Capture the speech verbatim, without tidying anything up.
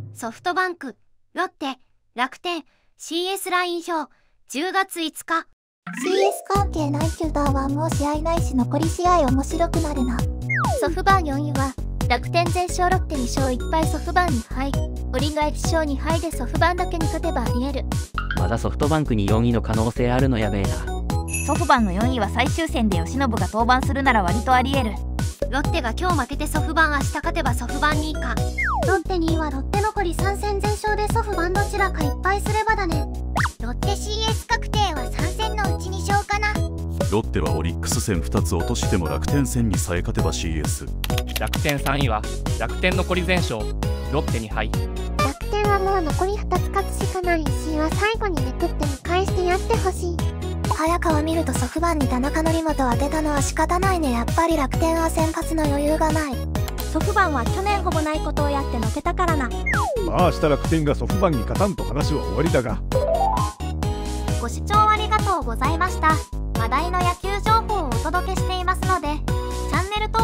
ソフトバンク、ロッテ、楽天、シーエス ライン表、じゅうがついつか。 シーエス 関係ない球団はもう試合ないし残り試合面白くなるな。 ソフバンよんいは楽天全勝、ロッテに勝いっぱい、ソフバンにはい。オリがいち勝にはいでソフバンだけに勝てばありえる。 まだソフトバンクによんいの可能性あるのやべえな。 ソフバンのよんいは最終戦で由伸が登板するなら割とありえる。 ロッテが今日負けてソフバン明日勝てばソフバンにいか。 ロッテにいはロッテ残りさん戦全勝でソフバンどちらかいっぱいすればだね。 ロッテ シーエス 確定はさん戦のうちに勝かな。 ロッテはオリックス戦ふたつ落としても楽天戦にさえ勝てば シーエス。 楽天さんいは楽天残り全勝、ロッテに敗。 楽天はもう残りふたつ勝つしかない。石井は最後にめくって見返してやってほしい。 早川見るとソフバンに田中則本を当てたのは仕方ないね。やっぱり楽天は先発の余裕がない。ソフバンは去年ほぼないことをやってのけたからな。 まあ明日楽天がソフバンに勝たんと話は終わりだが。 ご視聴ありがとうございました。話題の野球情報をお届けしていますので、チャンネル登